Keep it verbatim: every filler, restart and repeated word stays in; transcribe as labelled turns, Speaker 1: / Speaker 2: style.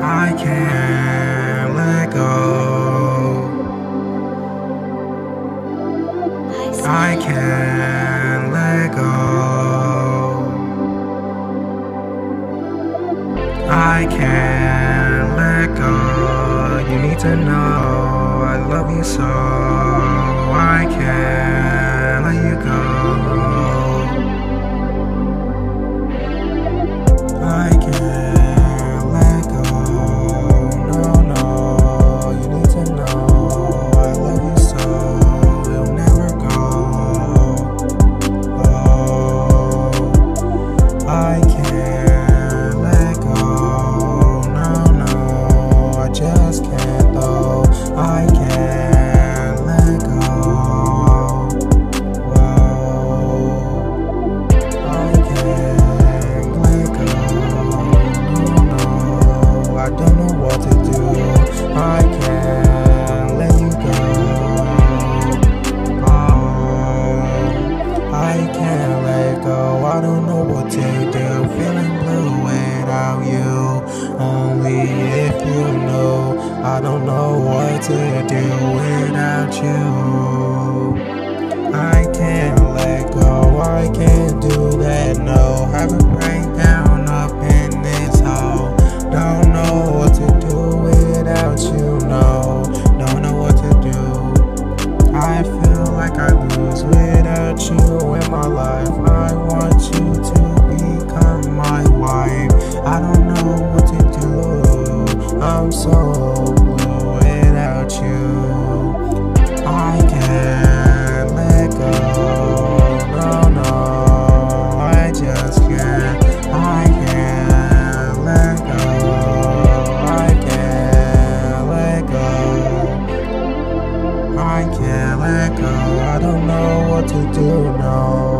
Speaker 1: I can't let go. I can't let go. I can't let go. You need to know I love you so. I can't let you go. I can't let go. No, no, you need to know I love you so. You'll never go. Oh, I can't let go. No, no, I just can't though. I can't let go. Whoa, I can't let go. No, no, I don't know what to do. I can't let you go. Oh, I can't let go. I don't know what to do. Feeling blue without you. Only if you know. I don't know what to do without you. I can't let go. I can't do that. No, have a breakdown up in this hole. Don't know what to do without you. No, don't know what to do. I feel like I lose without you in my life. I want you to become my wife. I don't know what to do. I'm so blue without you. I can't let go. No, no, I just can't. I can't let go. I can't let go. I can't let go. I don't know what to do, no.